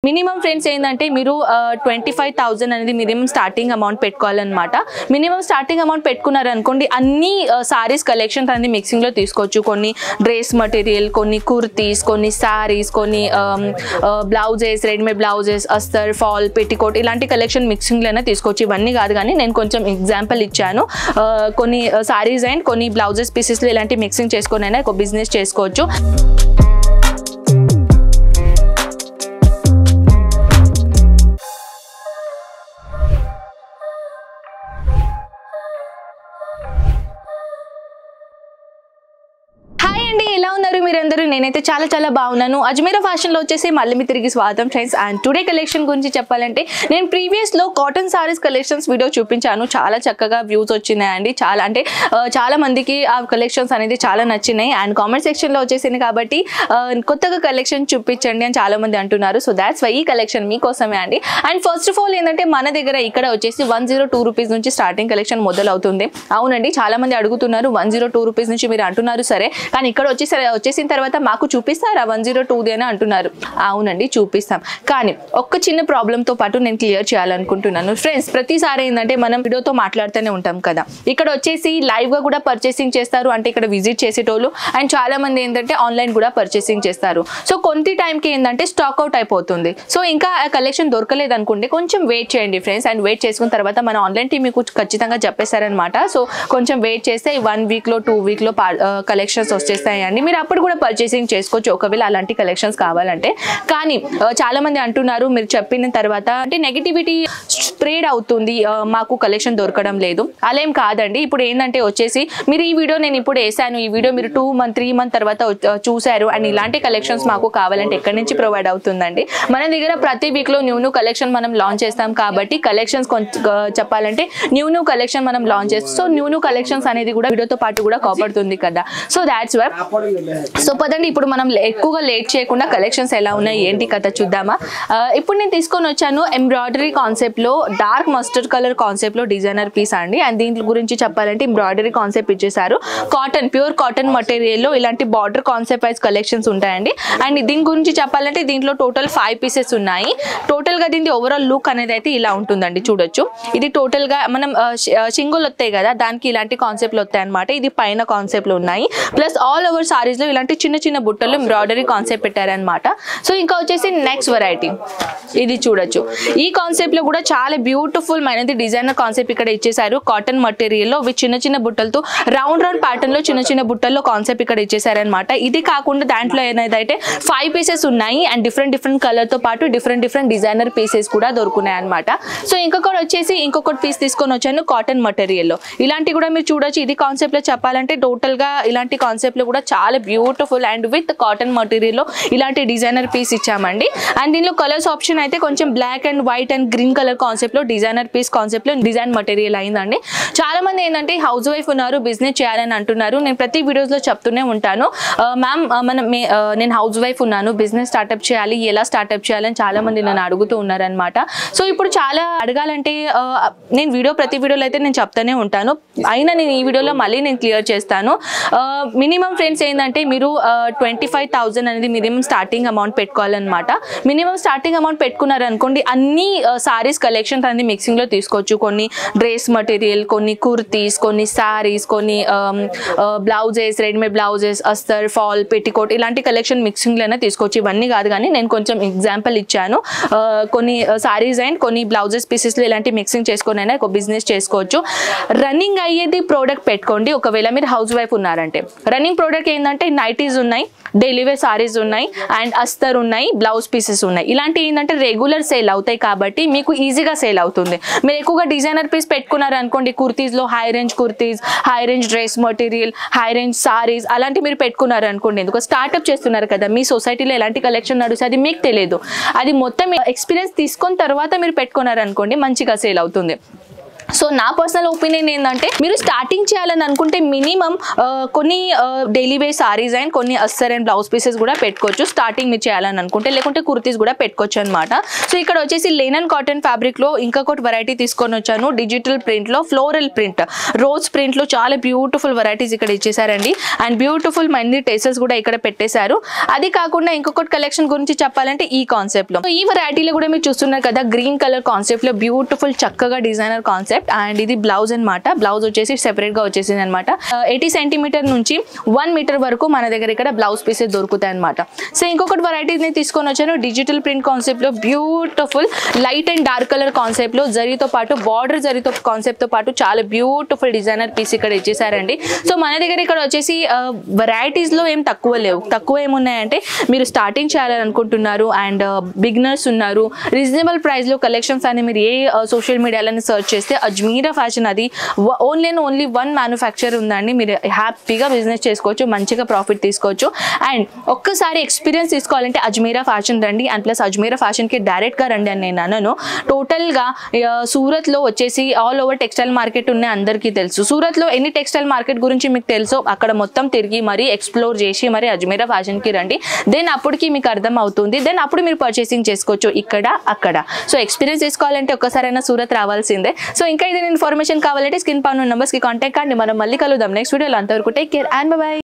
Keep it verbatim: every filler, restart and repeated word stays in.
Minimum friends ఏంటంటే మీరు twenty five thousand అనేది మినిమం స్టార్టింగ్ అమౌంట్ పెట్టుకోవాలన్నమాట. మినిమం స్టార్టింగ్ అమౌంట్ పెట్టుకున్నారు అనుకోండి, అన్ని సారీస్ కలెక్షన్స్ అనేది మిక్సింగ్లో తీసుకోవచ్చు. కొన్ని డ్రెస్ మటీరియల్, కొన్ని కుర్తీస్, కొన్ని సారీస్, కొన్ని బ్లౌజెస్, రెడీమేడ్ బ్లౌజెస్, అస్తర్, ఫాల్, పెట్టికోట్ ఇలాంటి కలెక్షన్ మిక్సింగ్లోనే తీసుకోవచ్చు. ఇవన్నీ కాదు కానీ నేను కొంచెం ఎగ్జాంపుల్ ఇచ్చాను. కొన్ని సారీస్ అండ్ కొన్ని బ్లౌజెస్ పీసెస్లో ఇలాంటి మిక్సింగ్ చేసుకొని అయినా ఒక బిజినెస్ చేసుకోవచ్చు. హాయ్ అండి, ఎలా ఉన్నారు మీరందరూ? నేనైతే చాలా చాలా బాగున్నాను. అజ్మీరా ఫ్యాషన్లో వచ్చేసి మళ్ళీ మీ తిరిగి స్వాగతం ఫ్రెండ్స్. అండ్ టుడే కలెక్షన్ గురించి చెప్పాలంటే నేను ప్రీవియస్లో కాటన్ సారీస్ కలెక్షన్స్ వీడియో చూపించాను. చాలా చక్కగా వ్యూస్ వచ్చినాయండి. చాలా అంటే చాలా మందికి ఆ కలెక్షన్స్ అనేది చాలా నచ్చినాయి. అండ్ కామెంట్ సెక్షన్లో వచ్చేసింది కాబట్టి కొత్తగా కలెక్షన్ చూపించండి అని చాలా మంది అంటున్నారు. సో దాట్స్ వై ఈ కలెక్షన్ మీకోసమే అండి. అండ్ ఫస్ట్ ఆఫ్ ఆల్ ఏంటంటే మన దగ్గర ఇక్కడ వచ్చేసి వన్ జీరో టూ రూపీస్ నుంచి స్టార్టింగ్ కలెక్షన్ మొదలవుతుంది. అవునండి, చాలా మంది అడుగుతున్నారు వన్ జీరో టూ రూపీస్ నుంచి మీరు అంటున్నారు సరే, కానీ ఇక్కడ వచ్చేసి వచ్చేసిన తర్వాత మాకు చూపిస్తారా వన్ జీరో టూది అని అంటున్నారు. అవునండి చూపిస్తాం, కానీ ఒక్క చిన్న ప్రాబ్లంతో పాటు నేను క్లియర్ చేయాలనుకుంటున్నాను ఫ్రెండ్స్. ప్రతిసారి ఏంటంటే మనం వీడియోతో మాట్లాడుతూనే ఉంటాం కదా, ఇక్కడ వచ్చేసి లైవ్ గా కూడా పర్చేసింగ్ చేస్తారు, అంటే ఇక్కడ విజిట్ చేసేటోళ్ళు. అండ్ చాలా మంది ఏంటంటే ఆన్లైన్ కూడా పర్చేసింగ్ చేస్తారు. సో కొంత టైంకి ఏంటంటే స్టాక్ అవుట్ అయిపోతుంది. సో ఇంకా ఆ కలెక్షన్ దొరకలేదు అనుకుంటే కొంచెం వెయిట్ చేయండి ఫ్రెండ్స్. అండ్ వెయిట్ చేసుకున్న తర్వాత మన ఆన్లైన్ టీం మీకు ఖచ్చితంగా చెప్పేస్తారనమాట. సో కొంచెం వెయిట్ చేస్తే వన్ వీక్ లో టూ వీక్ లో కలెక్షన్స్ వచ్చేస్తాయండి. మీరు అప్పుడు కూడా పర్చేసింగ్ చేసుకోవచ్చు ఒకవేళ అలాంటి కలెక్షన్స్ కావాలంటే. కానీ చాలా మంది అంటున్నారు మీరు చెప్పిన తర్వాత అంటే నెగిటివిటీ స్ప్రెడ్ అవుతుంది, మాకు కలెక్షన్ దొరకడం లేదు. అలా ఏం కాదండి. ఇప్పుడు ఏంటంటే వచ్చేసి మీరు ఈ వీడియో నేను ఇప్పుడు వేసాను, ఈ వీడియో మీరు టూ మంత్ త్రీ మంత్ తర్వాత చూసారు. అండ్ ఇలాంటి కలెక్షన్స్ మాకు కావాలంటే ఎక్కడి నుంచి ప్రొవైడ్ అవుతుందండి? మన దగ్గర ప్రతి వీక్ లో న్యూ న్యూ కలెక్షన్ మనం లాంచ్ చేస్తాం కాబట్టి కలెక్షన్స్ కొంచెం చెప్పాలంటే న్యూ న్యూ కలెక్షన్ మనం లాంచ్ చేస్తాం. సో న్యూ న్యూ కలెక్షన్స్ అనేది కూడా వీడియోతో పాటు కూడా కాపాడుతుంది కదా. So that's why. సో పదండి ఇప్పుడు మనం ఎక్కువగా లేట్ చేయకుండా కలెక్షన్స్ ఎలా ఉన్నాయి ఏంటి కథ చూద్దామా. ఇప్పుడు నేను తీసుకొని వచ్చాను ఎంబ్రాయిడరీ కాన్సెప్ట్ లో డార్క్ మస్టర్డ్ కలర్ కాన్సెప్ట్ లో డిజైనర్ పీస్ అండి. అండ్ దీని గురించి చెప్పాలంటే ఎంబ్రాయిడరీ కాన్సెప్ట్ ఇచ్చేసారు. కాటన్, ప్యూర్ కాటన్ మటీరియల్ లో ఇలాంటి బార్డర్ కాన్సెప్ట్ వైజ్ కలెక్షన్స్ ఉంటాయండి. అండ్ దీని గురించి చెప్పాలంటే దీంట్లో టోటల్ ఫైవ్ పీసెస్ ఉన్నాయి. టోటల్ గా దీని ఓవరాల్ లుక్ అనేది అయితే ఇలా ఉంటుందండి, చూడొచ్చు. ఇది టోటల్ గా మనం సింగుల్ వస్తాయి కదా, దానికి ఇలాంటి కాన్సెప్ట్లు వస్తాయి అనమాట. ఇది పైన కాన్సెప్ట్లు ఉన్నాయి. ప్లస్ ఆల్ ఓవర్ సారీస్ లో ఇలాంటి చిన్న చిన్న బుట్టలు ఎంబ్రాయిడరీ కాన్సెప్ట్ పెట్టారనమాట. సో ఇంకా వచ్చేసి నెక్స్ట్ వెరైటీ ఇది చూడొచ్చు. ఈ కాన్సెప్ట్ లో కూడా చాలా బ్యూటిఫుల్ మైనది డిజైనర్ కాన్సెప్ట్ ఇక్కడ ఇచ్చేసారు. కాటన్ మటీరియల్ లో చిన్న చిన్న బుట్టలతో రౌండ్ రౌండ్ ప్యాటర్న్ లో చిన్న చిన్న బుట్టల్లో కాన్సెప్ట్ ఇక్కడ ఇచ్చేసారనమాట. ఇది కాకుండా దాంట్లో ఏదైతే ఫైవ్ పీసెస్ ఉన్నాయి అండ్ డిఫరెంట్ డిఫరెంట్ కలర్ తో పాటు డిఫరెంట్ డిఫరెంట్ డిజైనర్ పీసెస్ కూడా దొరుకున్నాయి అనమాట. సో ఇంకొకటి వచ్చేసి ఇంకొకటి పీస్ తీసుకొని వచ్చాను కాటన్ మటీరియల్ లో. ఇలాంటి కూడా మీరు చూడొచ్చు. ఇది కాన్సెప్ట్ లో చెప్పాలంటే టోటల్ గా ఇలాంటి కాన్సెప్ట్ లో కూడా చాలా beautiful and with cotton material లో ఇలాంటి డిజైనర్ పీస్ ఇచ్చామండి. అండ్ దీనిలో కలర్స్ ఆప్షన్ అయితే కొంచెం black and white and green colour concept లో డిజైనర్ పీస్ కాన్సెప్ట్ లో డిజైన్ మటీరియల్ అయిందండి. చాలా మంది ఏంటంటే హౌస్ వైఫ్ ఉన్నారు, బిజినెస్ చేయాలని అంటున్నారు. నేను ప్రతి వీడియోస్ లో చెప్తూనే ఉంటాను, మ్యామ్ మనం నేను హౌస్ వైఫ్ ఉన్నాను, బిజినెస్ స్టార్ట్అప్ చేయాలి, ఎలా స్టార్ట్అప్ చేయాలని చాలా మంది నన్ను అడుగుతూ ఉన్నారనమాట. సో ఇప్పుడు చాలా అడగాలంటే నేను వీడియో ప్రతి వీడియోలో అయితే నేను చెప్తూనే ఉంటాను, అయినా నేను ఈ వీడియోలో మళ్ళీ నేను క్లియర్ చేస్తాను. మినిమం ఫ్రెండ్స్ ఏంటంటే మీరు ట్వంటీ ఫైవ్ థౌసండ్ అనేది మినిమం స్టార్టింగ్ అమౌంట్ పెట్టుకోవాలన్నమాట. మినిమం స్టార్టింగ్ అమౌంట్ పెట్టుకున్నారు అనుకోండి, అన్ని సారీస్ కలెక్షన్స్ అనేది మిక్సింగ్ లో తీసుకోవచ్చు. కొన్ని డ్రెస్ మటీరియల్, కొన్ని కుర్తీస్, కొన్ని సారీస్, కొన్ని బ్లౌజెస్, రెడీమేడ్ బ్లౌజెస్, అస్తర్, ఫాల్, పెట్టికోట్ ఇలాంటి కలెక్షన్ మిక్సింగ్ లోనే తీసుకోవచ్చు. ఇవన్నీ కాదు కానీ నేను కొంచెం ఎగ్జాంపుల్ ఇచ్చాను. కొన్ని సారీస్ అండ్ కొన్ని బ్లౌజెస్ పీసెస్ లో ఇలాంటి మిక్సింగ్ చేసుకొని అయినా ఒక బిజినెస్ చేసుకోవచ్చు. రన్నింగ్ అయ్యేది ప్రోడక్ట్ పెట్టుకోండి ఒకవేళ మీరు హౌస్ వైఫ్ ఉన్నారంటే. రన్నింగ్ ప్రోడక్ట్ ఏంటంటే నైటీస్ ఉన్నాయి, డైలీ వేర్ సారీస్ ఉన్నాయి, అండ్ అస్తర్ ఉన్నాయి, బ్లౌజ్ పీసెస్ ఉన్నాయి. ఇలాంటి ఏంటంటే రెగ్యులర్ సేల్ అవుతాయి కాబట్టి మీకు ఈజీగా సేల్ అవుతుంది. మీరు ఎక్కువగా డిజైనర్ పీస్ పెట్టుకున్నారు అనుకోండి, కుర్తీస్ లో high range kurtis, high range dress material, high range saris అలాంటి మీరు పెట్టుకున్నారు అనుకోండి, ఎందుకు స్టార్ట్అప్ చేస్తున్నారు కదా, మీ సొసైటీలో ఎలాంటి కలెక్షన్ నడుస్తుంది అది మీకు తెలియదు. అది మొత్తం ఎక్స్పీరియన్స్ తీసుకున్న తర్వాత మీరు పెట్టుకున్నారు అనుకోండి, మంచిగా సేల్ అవుతుంది. సో నా పర్సనల్ ఒపీనియన్ ఏంటంటే మీరు స్టార్టింగ్ చేయాలని అనుకుంటే మినిమం కొన్ని డైలీ వేర్ సారీస్ అండ్ కొన్ని అస్సర్ అండ్ బ్లౌజ్ పీసెస్ కూడా పెట్టుకోవచ్చు స్టార్టింగ్ మీరు చేయాలని అనుకుంటే, లేకుంటే కుర్తీస్ కూడా పెట్టుకోవచ్చు అనమాట. సో ఇక్కడ వచ్చేసి లెనన్ కాటన్ ఫ్యాబ్రిక్ లో ఇంకొకటి వెరైటీ తీసుకొని వచ్చాను. డిజిటల్ ప్రింట్ లో ఫ్లోరల్ ప్రింట్, రోజ్ ప్రింట్ లో చాలా బ్యూటిఫుల్ వెరైటీస్ ఇక్కడ ఇచ్చేసారండి. అండ్ బ్యూటిఫుల్ మనీ టేసెస్ కూడా ఇక్కడ పెట్టేశారు. అది కాకుండా ఇంకొకటి కలెక్షన్ గురించి చెప్పాలంటే ఈ కాన్సెప్ట్ లో, ఈ వెరైటీలో కూడా మీరు చూస్తున్నారు కదా గ్రీన్ కలర్ కాన్సెప్ట్ లో బ్యూటిఫుల్ చక్కగా డిజైనర్ కాన్సెప్ట్. అండ్ ఇది బ్లౌజ్ అనమాట. బ్లౌజ్ వచ్చేసి సెపరేట్ గా వచ్చేసింది అనమాట. ఎయిటీ సెంటీమీటర్ నుంచి వన్ మీటర్ వరకు మన దగ్గర ఇక్కడ బ్లౌజ్ పీసెస్ దొరుకుతాయి అనమాట. సో ఇంకొకటి వెరైటీస్ ని తీసుకొని వచ్చాను. డిజిటల్ ప్రింట్ కాన్సెప్ట్ లో beautiful light and dark colour concept లో జరీతో పాటు బార్డర్ జరీతో కాన్సెప్ట్ తో పాటు చాలా బ్యూటిఫుల్ డిజైనర్ పీస్ ఇక్కడ ఇచ్చేసారండి. సో మన దగ్గర ఇక్కడ వచ్చేసి వెరైటీస్ లో ఏం తక్కువ లేవు. తక్కువ ఏమున్నాయంటే మీరు స్టార్టింగ్ చేయాలని అనుకుంటున్నారు అండ్ బిగినర్స్ ఉన్నారు, రీజనబుల్ ప్రైస్ లో కలెక్షన్స్ అని మీరు ఏ సోషల్ మీడియాలో సర్చ్ చేస్తే అజ్మీరా ఫ్యాషన్ అది only and only one manufacture ఉందండి. మీరు హ్యాపీగా బిజినెస్ చేసుకోవచ్చు, మంచిగా ప్రాఫిట్ తీసుకోవచ్చు. అండ్ ఒక్కసారి ఎక్స్పీరియన్స్ తీసుకోవాలంటే అజ్మీరా ఫ్యాషన్ రండి. అండ్ ప్లస్ అజ్మీరా ఫ్యాషన్కి డైరెక్ట్గా రండి అని నేను అనను. టోటల్గా సూరత్లో వచ్చేసి ఆల్ ఓవర్ టెక్స్టైల్ మార్కెట్ ఉన్నాయి, అందరికీ తెలుసు. సూరత్లో ఎన్ని టెక్స్టైల్ మార్కెట్ గురించి మీకు తెలుసో అక్కడ మొత్తం తిరిగి మరీ ఎక్స్ప్లోర్ చేసి మరి అజ్మీరా ఫ్యాషన్కి రండి. దెన్ అప్పటికి మీకు అర్థం అవుతుంది. దెన్ అప్పుడు మీరు పర్చేసింగ్ చేసుకోవచ్చు ఇక్కడ అక్కడ. సో ఎక్స్పీరియన్స్ తీసుకోవాలంటే ఒక్కసారైనా సూరత్ రావాల్సిందే. సో ఇంకా ఏదైనా ఇన్ఫర్మేషన్ కావాలంటే స్క్రీన్ పైన ఉన్న నంబర్స్కి కాంటాక్ట్ కండి. మనం మళ్ళీ కలుద్దాం నెక్స్ట్ వీడియోలో. అంతవరకు టేక్ కేర్ అండ్ బై.